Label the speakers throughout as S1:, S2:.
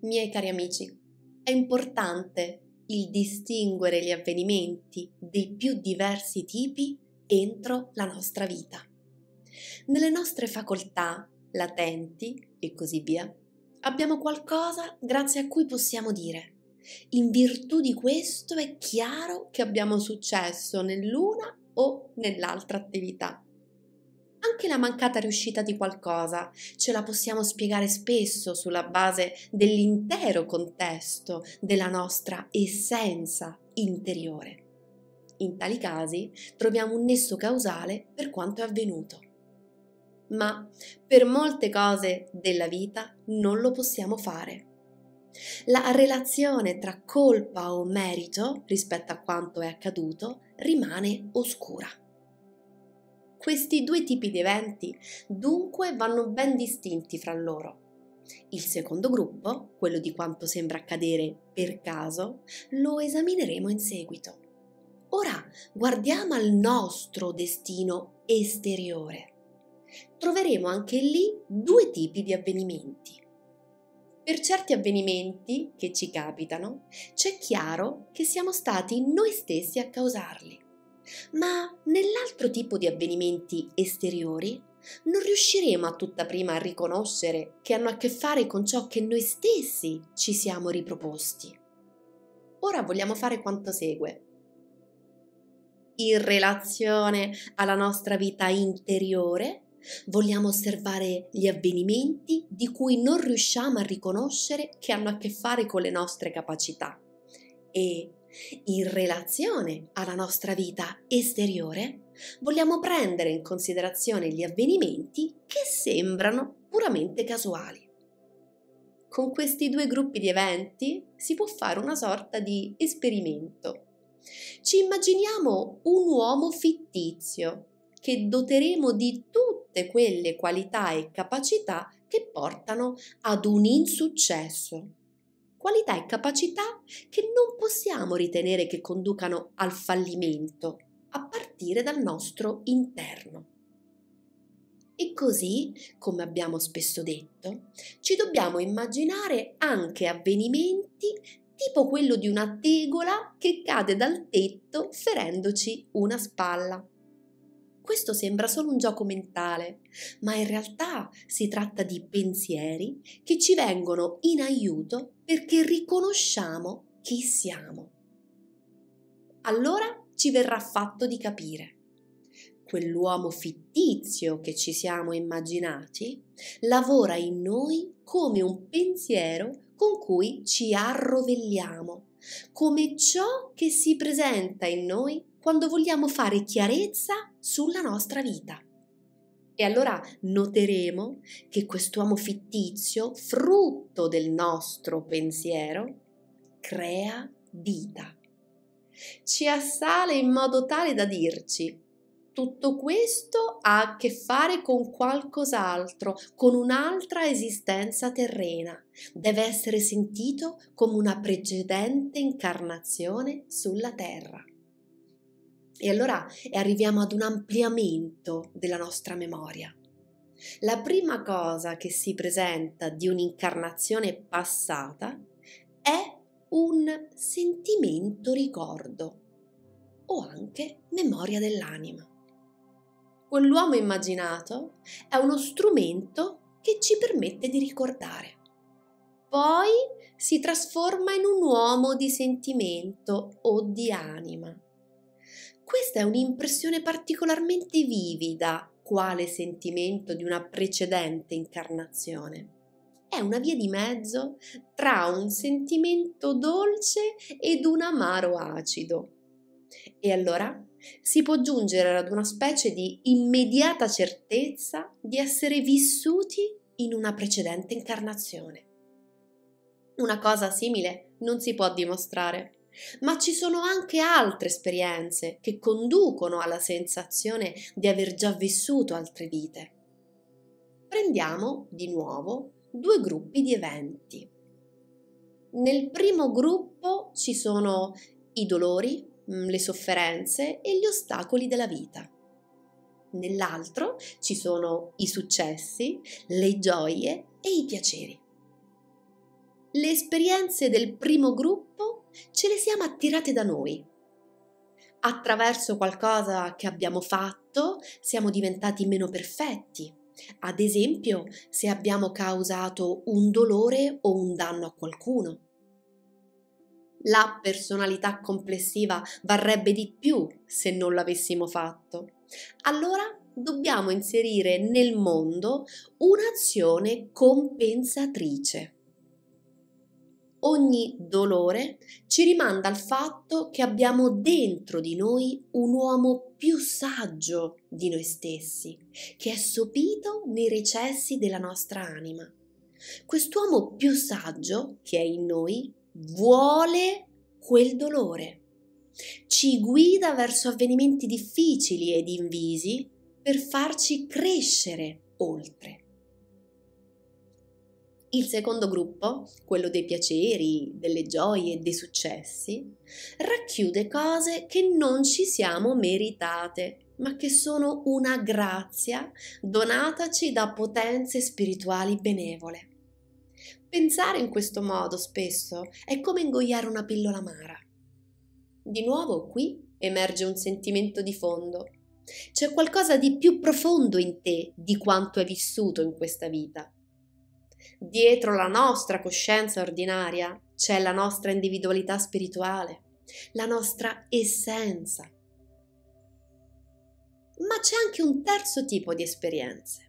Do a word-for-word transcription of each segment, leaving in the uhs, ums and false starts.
S1: Miei cari amici, è importante il distinguere gli avvenimenti dei più diversi tipi entro la nostra vita. Nelle nostre facoltà latenti e così via, abbiamo qualcosa grazie a cui possiamo dire: in virtù di questo è chiaro che abbiamo successo nell'una o nell'altra attività. Anche la mancata riuscita di qualcosa ce la possiamo spiegare spesso sulla base dell'intero contesto della nostra essenza interiore. In tali casi troviamo un nesso causale per quanto è avvenuto. Ma per molte cose della vita non lo possiamo fare. La relazione tra colpa o merito rispetto a quanto è accaduto rimane oscura. Questi due tipi di eventi dunque vanno ben distinti fra loro. Il secondo gruppo, quello di quanto sembra accadere per caso, lo esamineremo in seguito. Ora guardiamo al nostro destino esteriore. Troveremo anche lì due tipi di avvenimenti. Per certi avvenimenti che ci capitano, c'è chiaro che siamo stati noi stessi a causarli. Ma nell'altro tipo di avvenimenti esteriori non riusciremo a tutta prima a riconoscere che hanno a che fare con ciò che noi stessi ci siamo riproposti. Ora vogliamo fare quanto segue. In relazione alla nostra vita interiore, vogliamo osservare gli avvenimenti di cui non riusciamo a riconoscere che hanno a che fare con le nostre capacità e in relazione alla nostra vita esteriore, vogliamo prendere in considerazione gli avvenimenti che sembrano puramente casuali. Con questi due gruppi di eventi si può fare una sorta di esperimento. Ci immaginiamo un uomo fittizio che doteremo di tutte quelle qualità e capacità che portano ad un insuccesso. Qualità e capacità che non possiamo ritenere che conducano al fallimento, a partire dal nostro interno. E così, come abbiamo spesso detto, ci dobbiamo immaginare anche avvenimenti tipo quello di una tegola che cade dal tetto ferendoci una spalla. Questo sembra solo un gioco mentale, ma in realtà si tratta di pensieri che ci vengono in aiuto perché riconosciamo chi siamo. Allora ci verrà fatto di capire. Quell'uomo fittizio che ci siamo immaginati lavora in noi come un pensiero con cui ci arrovelliamo, come ciò che si presenta in noi quando vogliamo fare chiarezza sulla nostra vita. E allora noteremo che quest'uomo fittizio, frutto del nostro pensiero, crea vita. Ci assale in modo tale da dirci: tutto questo ha a che fare con qualcos'altro, con un'altra esistenza terrena. Deve essere sentito come una precedente incarnazione sulla terra. E allora arriviamo ad un ampliamento della nostra memoria. La prima cosa che si presenta di un'incarnazione passata è un sentimento ricordo o anche memoria dell'anima. Quell'uomo immaginato è uno strumento che ci permette di ricordare. Poi si trasforma in un uomo di sentimento o di anima. Questa è un'impressione particolarmente vivida, quale sentimento di una precedente incarnazione. È una via di mezzo tra un sentimento dolce ed un amaro acido. E allora si può giungere ad una specie di immediata certezza di essere vissuti in una precedente incarnazione. Una cosa simile non si può dimostrare, ma ci sono anche altre esperienze che conducono alla sensazione di aver già vissuto altre vite. Prendiamo di nuovo due gruppi di eventi. Nel primo gruppo ci sono i dolori, le sofferenze e gli ostacoli della vita. Nell'altro ci sono i successi, le gioie e i piaceri. Le esperienze del primo gruppo ce le siamo attirate da noi. Attraverso qualcosa che abbiamo fatto siamo diventati meno perfetti. Ad esempio, se abbiamo causato un dolore o un danno a qualcuno. La personalità complessiva varrebbe di più se non l'avessimo fatto. Allora dobbiamo inserire nel mondo un'azione compensatrice. Ogni dolore ci rimanda al fatto che abbiamo dentro di noi un uomo più saggio di noi stessi, che è sopito nei recessi della nostra anima. Quest'uomo più saggio che è in noi vuole quel dolore, ci guida verso avvenimenti difficili ed invisi per farci crescere oltre. Il secondo gruppo, quello dei piaceri, delle gioie e dei successi, racchiude cose che non ci siamo meritate, ma che sono una grazia donataci da potenze spirituali benevole. Pensare in questo modo spesso è come ingoiare una pillola amara. Di nuovo qui emerge un sentimento di fondo. C'è qualcosa di più profondo in te di quanto hai vissuto in questa vita. Dietro la nostra coscienza ordinaria c'è la nostra individualità spirituale, la nostra essenza. Ma c'è anche un terzo tipo di esperienze.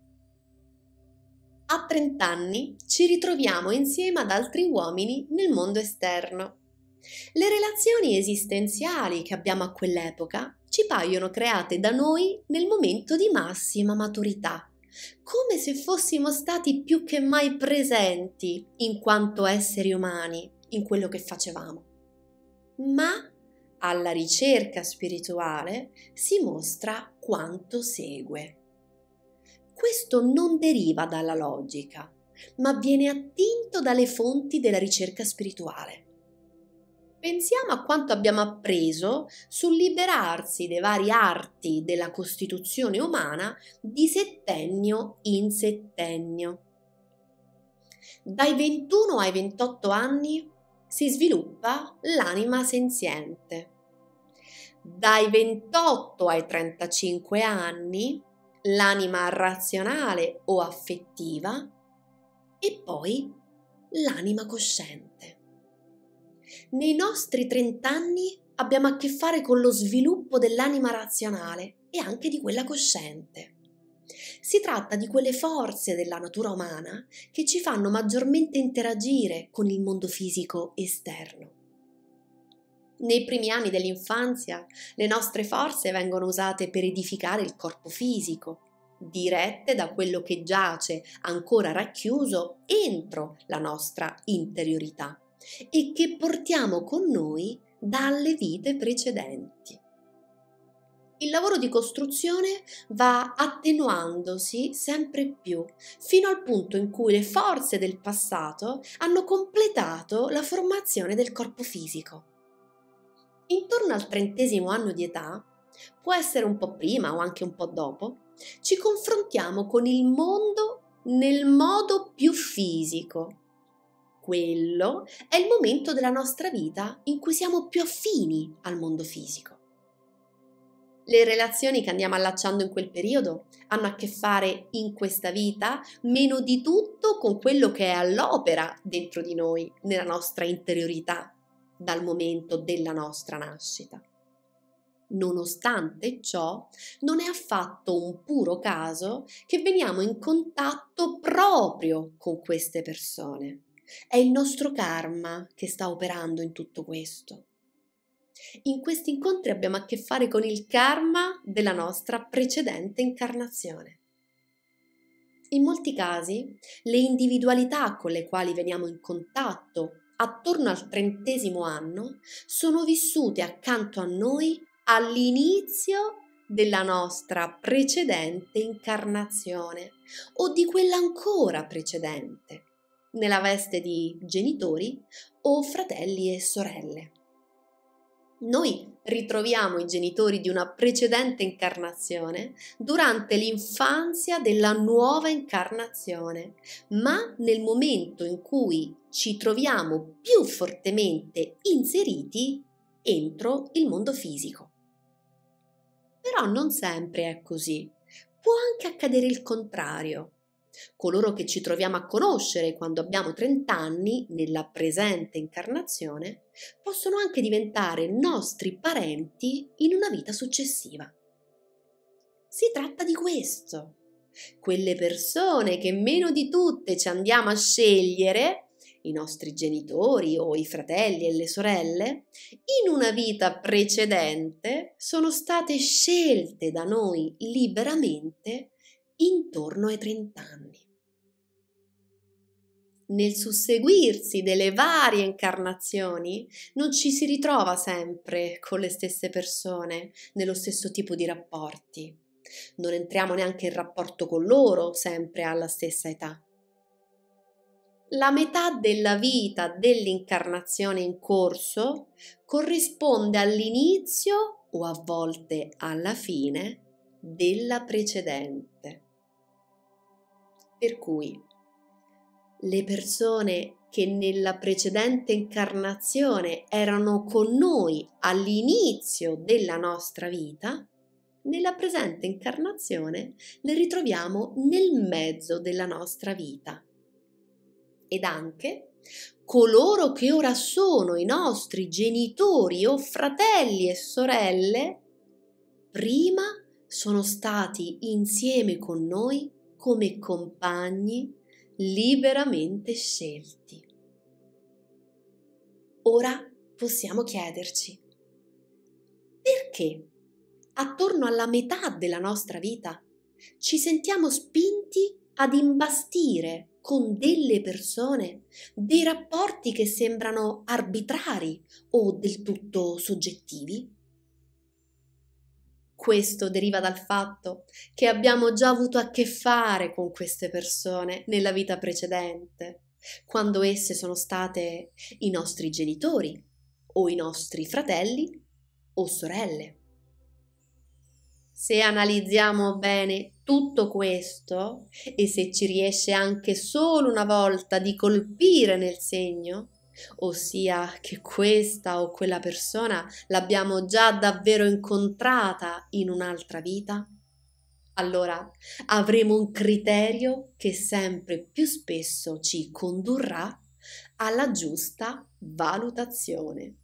S1: A trenta anni ci ritroviamo insieme ad altri uomini nel mondo esterno. Le relazioni esistenziali che abbiamo a quell'epoca ci paiono create da noi nel momento di massima maturità, come se fossimo stati più che mai presenti in quanto esseri umani in quello che facevamo. Ma alla ricerca spirituale si mostra quanto segue. Questo non deriva dalla logica, ma viene attinto dalle fonti della ricerca spirituale. Pensiamo a quanto abbiamo appreso sul liberarsi dei vari arti della costituzione umana di settennio in settennio. Dai ventuno ai ventotto anni si sviluppa l'anima senziente. Dai ventotto ai trentacinque anni l'anima razionale o affettiva e poi l'anima cosciente. Nei nostri trent'anni abbiamo a che fare con lo sviluppo dell'anima razionale e anche di quella cosciente. Si tratta di quelle forze della natura umana che ci fanno maggiormente interagire con il mondo fisico esterno. Nei primi anni dell'infanzia le nostre forze vengono usate per edificare il corpo fisico, dirette da quello che giace ancora racchiuso entro la nostra interiorità e che portiamo con noi dalle vite precedenti. Il lavoro di costruzione va attenuandosi sempre più, fino al punto in cui le forze del passato hanno completato la formazione del corpo fisico. Intorno al trentesimo anno di età, può essere un po' prima o anche un po' dopo, ci confrontiamo con il mondo nel modo più fisico. Quello è il momento della nostra vita in cui siamo più affini al mondo fisico. Le relazioni che andiamo allacciando in quel periodo hanno a che fare in questa vita meno di tutto con quello che è all'opera dentro di noi, nella nostra interiorità, dal momento della nostra nascita. Nonostante ciò, non è affatto un puro caso che veniamo in contatto proprio con queste persone. È il nostro karma che sta operando in tutto questo. In questi incontri abbiamo a che fare con il karma della nostra precedente incarnazione. In molti casi, le individualità con le quali veniamo in contatto attorno al trentesimo anno sono vissute accanto a noi all'inizio della nostra precedente incarnazione o di quella ancora precedente, nella veste di genitori o fratelli e sorelle. Noi ritroviamo i genitori di una precedente incarnazione durante l'infanzia della nuova incarnazione, ma nel momento in cui ci troviamo più fortemente inseriti entro il mondo fisico. Però non sempre è così. Può anche accadere il contrario. Coloro che ci troviamo a conoscere quando abbiamo trenta anni, nella presente incarnazione, possono anche diventare nostri parenti in una vita successiva. Si tratta di questo. Quelle persone che meno di tutte ci andiamo a scegliere, i nostri genitori o i fratelli e le sorelle, in una vita precedente sono state scelte da noi liberamente intorno ai trenta anni. Nel susseguirsi delle varie incarnazioni non ci si ritrova sempre con le stesse persone, nello stesso tipo di rapporti. Non entriamo neanche in rapporto con loro sempre alla stessa età. La metà della vita dell'incarnazione in corso corrisponde all'inizio o a volte alla fine della precedente. Per cui le persone che nella precedente incarnazione erano con noi all'inizio della nostra vita, nella presente incarnazione le ritroviamo nel mezzo della nostra vita. Ed anche coloro che ora sono i nostri genitori o fratelli e sorelle, prima sono stati insieme con noi come compagni liberamente scelti. Ora possiamo chiederci: perché attorno alla metà della nostra vita ci sentiamo spinti ad imbastire con delle persone dei rapporti che sembrano arbitrari o del tutto soggettivi? Questo deriva dal fatto che abbiamo già avuto a che fare con queste persone nella vita precedente, quando esse sono state i nostri genitori o i nostri fratelli o sorelle. Se analizziamo bene tutto questo e se ci riesce anche solo una volta di colpire nel segno, ossia che questa o quella persona l'abbiamo già davvero incontrata in un'altra vita, allora avremo un criterio che sempre più spesso ci condurrà alla giusta valutazione.